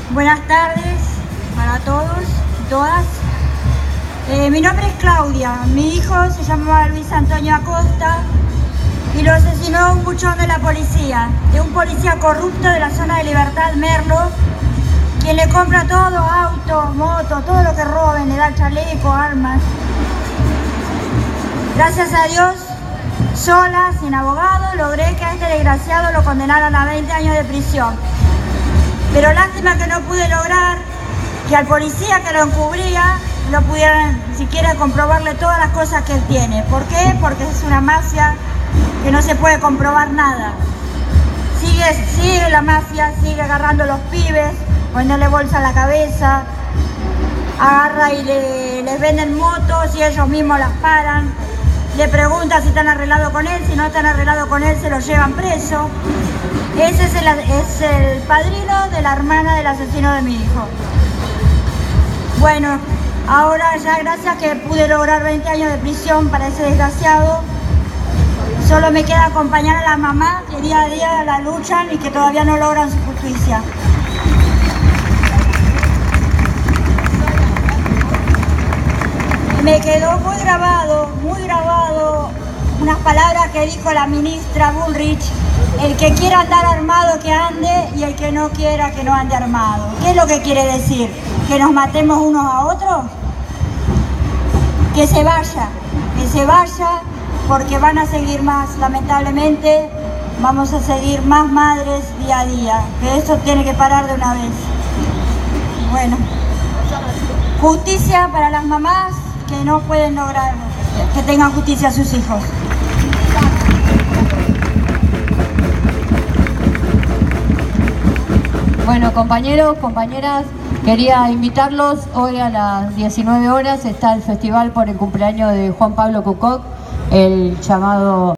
Buenas tardes para todos y todas. Mi nombre es Claudia. Mi hijo se llamaba Luis Antonio Acosta y lo asesinó un buchón de la policía, de un policía corrupto de la zona de Libertad, Merlo, quien le compra todo, auto, moto, todo lo que roben, le da chaleco, armas. Gracias a Dios, sola, sin abogado, logré que a este desgraciado lo condenaran a 20 años de prisión. Pero lástima que no pude lograr que al policía que lo encubría no pudieran siquiera comprobarle todas las cosas que él tiene. ¿Por qué? Porque es una mafia que no se puede comprobar nada. Sigue la mafia, sigue agarrando a los pibes, poniéndole bolsa en la cabeza, agarra y les venden motos y ellos mismos las paran. Le preguntan si están arreglados con él, si no están arreglados con él se lo llevan preso. Ese es el padrino de la hermana del asesino de mi hijo. Bueno, ahora ya gracias que pude lograr 20 años de prisión para ese desgraciado, solo me queda acompañar a la mamá que día a día la luchan y que todavía no logran su justicia. Me quedó muy grabado unas palabras que dijo la ministra Bullrich: el que quiera andar armado que ande y el que no quiera que no ande armado. ¿Qué es lo que quiere decir? ¿Que nos matemos unos a otros? Que se vaya porque van a seguir más, lamentablemente vamos a seguir más madres día a día, que eso tiene que parar de una vez. Bueno, justicia para las mamás que no pueden lograr que tengan justicia a sus hijos. Bueno, compañeros, compañeras, quería invitarlos. Hoy a las 19 horas está el festival por el cumpleaños de Juan Pablo Cucoc, el llamado